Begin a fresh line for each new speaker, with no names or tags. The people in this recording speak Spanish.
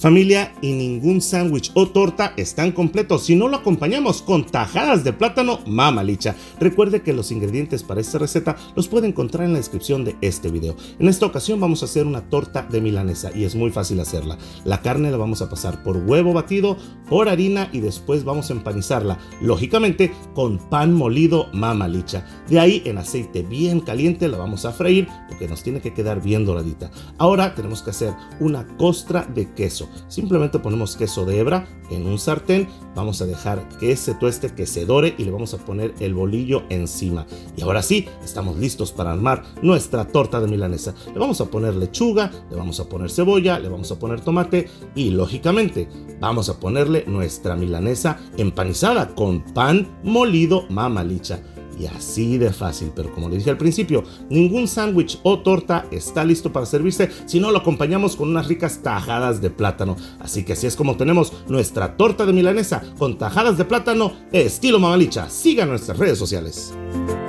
Familia, y ningún sándwich o torta están completos si no lo acompañamos con tajadas de plátano Mama Licha. Recuerde que los ingredientes para esta receta los puede encontrar en la descripción de este video. En esta ocasión vamos a hacer una torta de milanesa y es muy fácil hacerla. La carne la vamos a pasar por huevo batido, por harina y después vamos a empanizarla, lógicamente con pan molido Mama Licha. De ahí en aceite bien caliente la vamos a freír porque nos tiene que quedar bien doradita. Ahora tenemos que hacer una costra de queso. Simplemente ponemos queso de hebra en un sartén, vamos a dejar que se tueste, que se dore y le vamos a poner el bolillo encima. Y ahora sí, estamos listos para armar nuestra torta de milanesa. Le vamos a poner lechuga, le vamos a poner cebolla, le vamos a poner tomate y lógicamente vamos a ponerle nuestra milanesa empanizada con pan molido Mama Licha. Y así de fácil, pero como les dije al principio, ningún sándwich o torta está listo para servirse si no lo acompañamos con unas ricas tajadas de plátano. Así que así es como tenemos nuestra torta de milanesa con tajadas de plátano estilo Mama Licha. Sigan nuestras redes sociales.